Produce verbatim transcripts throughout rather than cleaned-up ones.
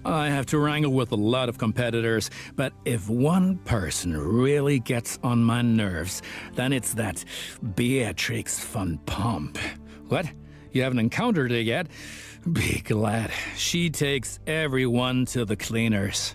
I have to wrangle with a lot of competitors, but if one person really gets on my nerves, then it's that Beatrix von Pomp. What? You haven't encountered her yet? Be glad. She takes everyone to the cleaners.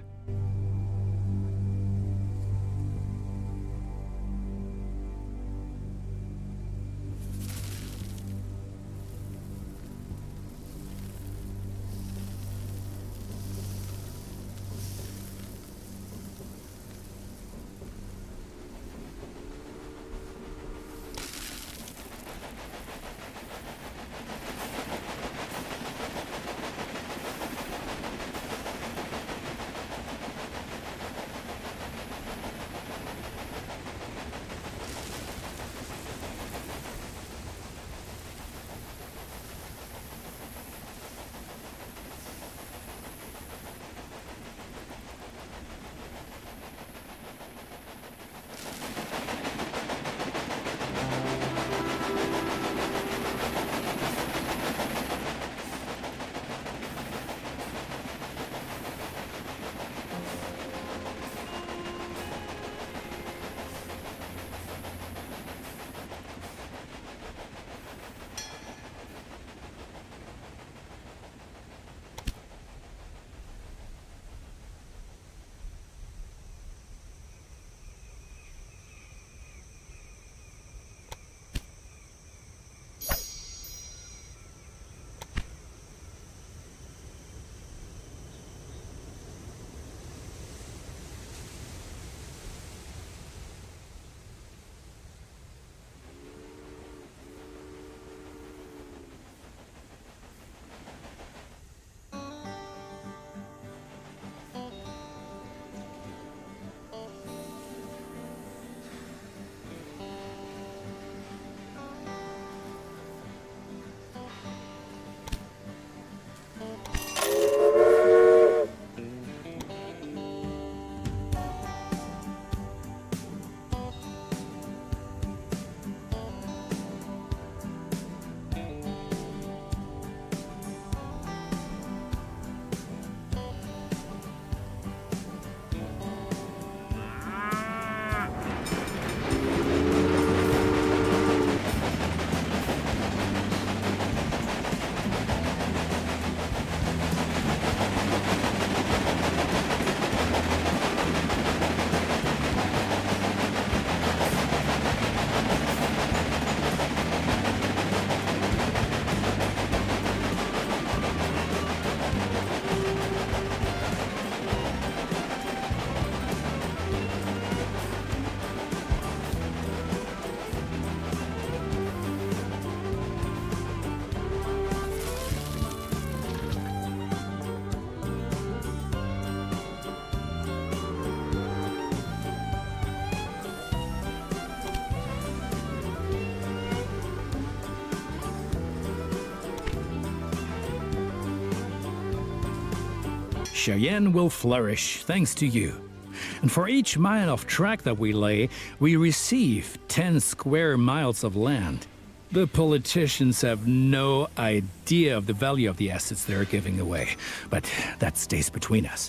Cheyenne will flourish thanks to you. And for each mile of track that we lay, we receive ten square miles of land. The politicians have no idea of the value of the assets they're giving away, but that stays between us.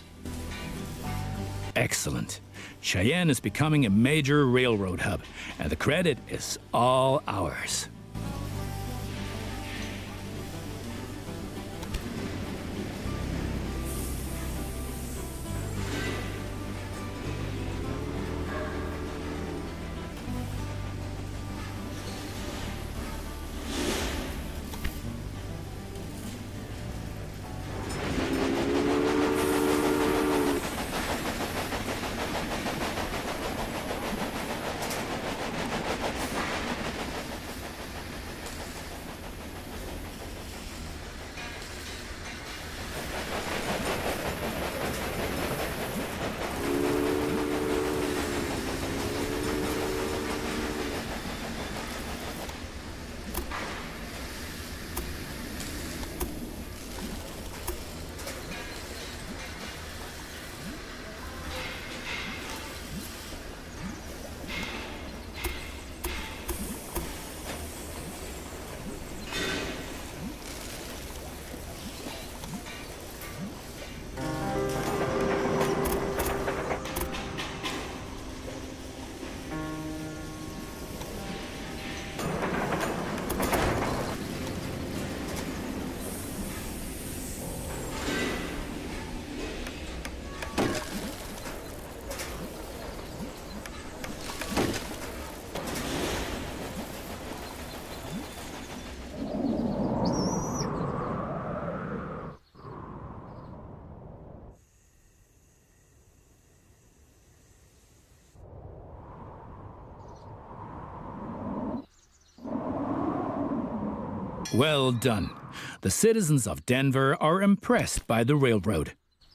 Excellent. Cheyenne is becoming a major railroad hub, and the credit is all ours. Well done. The citizens of Denver are impressed by the railroad.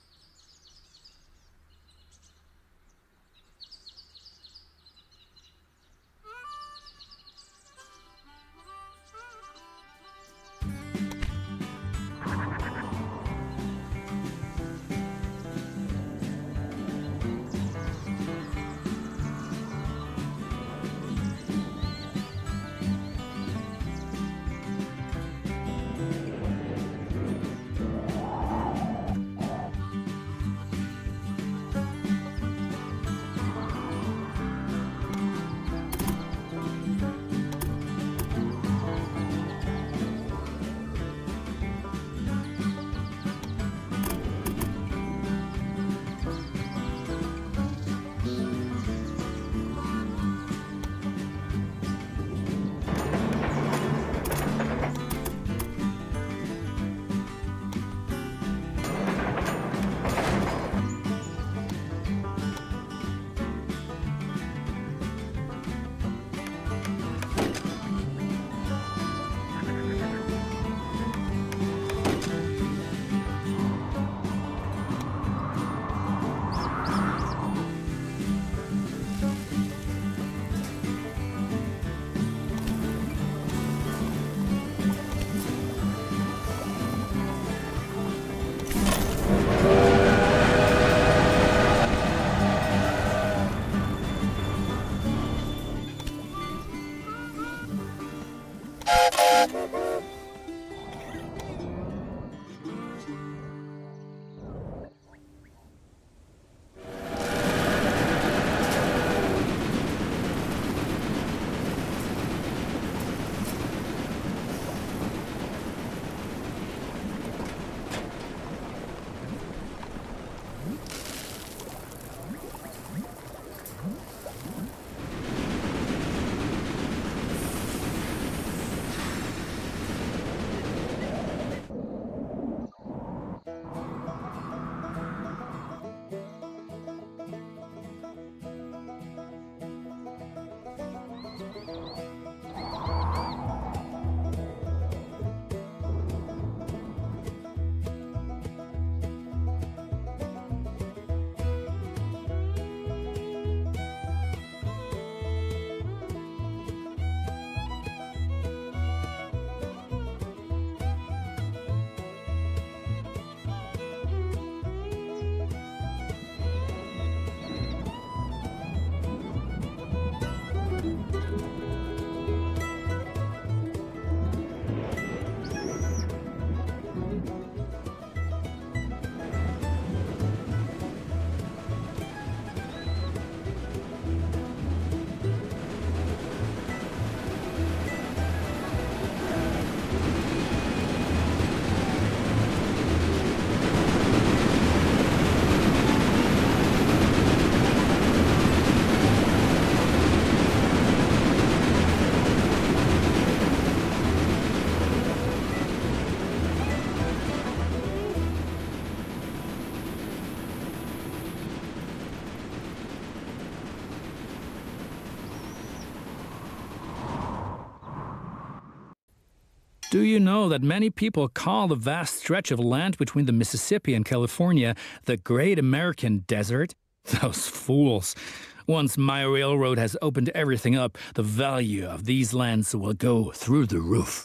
Do you know that many people call the vast stretch of land between the Mississippi and California the Great American Desert? Those fools. Once my railroad has opened everything up, the value of these lands will go through the roof.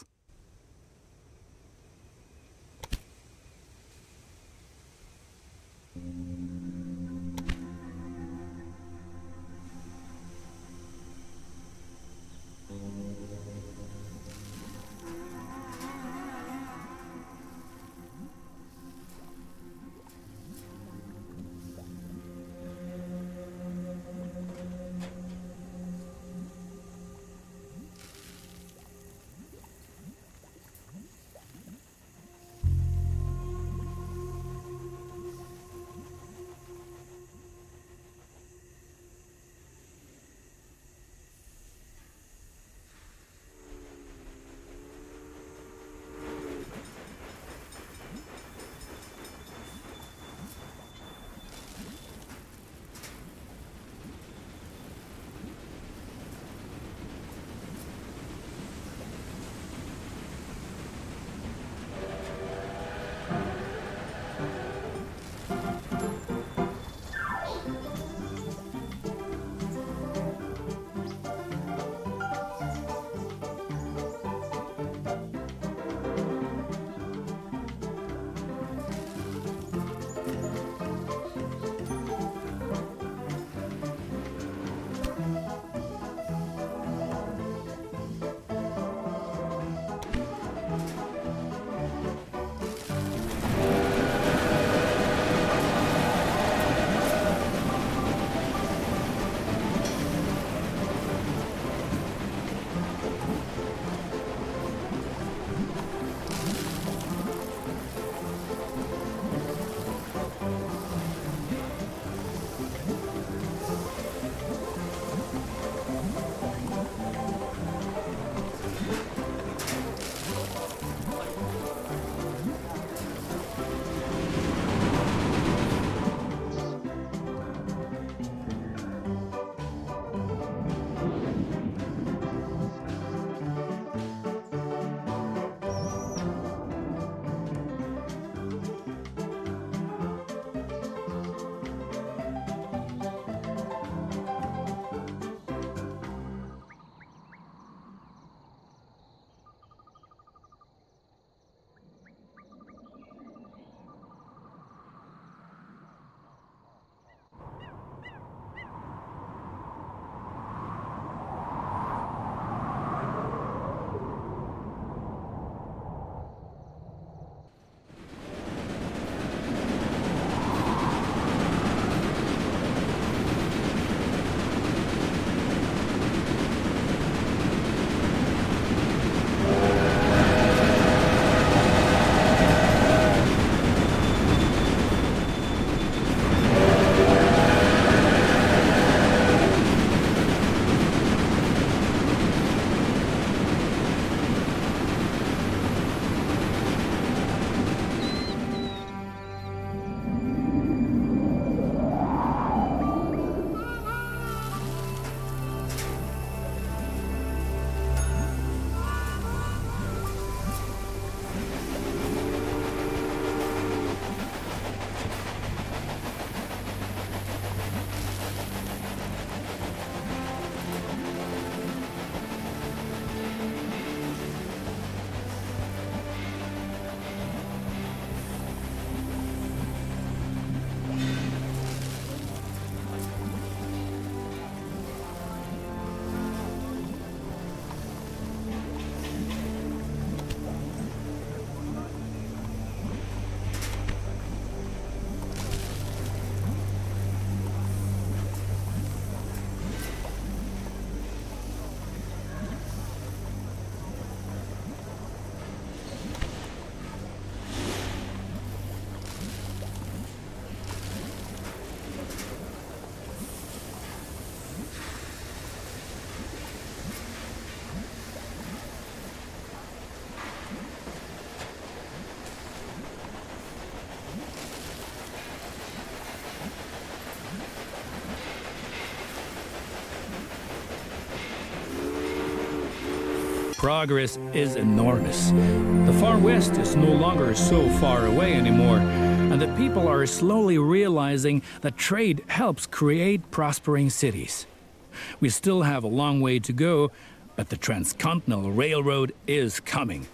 progress is enormous. The far west is no longer so far away anymore, and the people are slowly realizing that trade helps create prospering cities. We still have a long way to go, but the Transcontinental Railroad is coming.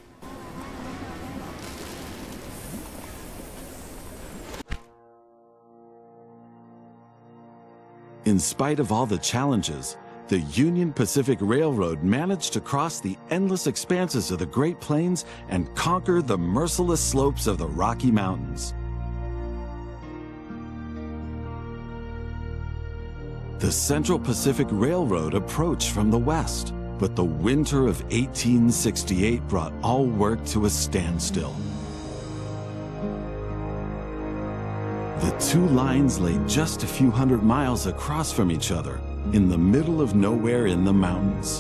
In spite of all the challenges, the Union Pacific Railroad managed to cross the endless expanses of the Great Plains and conquer the merciless slopes of the Rocky Mountains. The Central Pacific Railroad approached from the west, but the winter of eighteen sixty-eight brought all work to a standstill. The two lines lay just a few hundred miles across from each other, in the middle of nowhere in the mountains.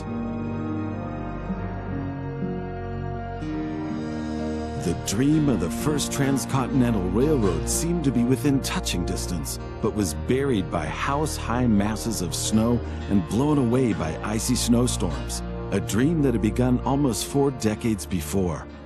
The dream of the first transcontinental railroad seemed to be within touching distance, but was buried by house-high masses of snow and blown away by icy snowstorms, a dream that had begun almost four decades before.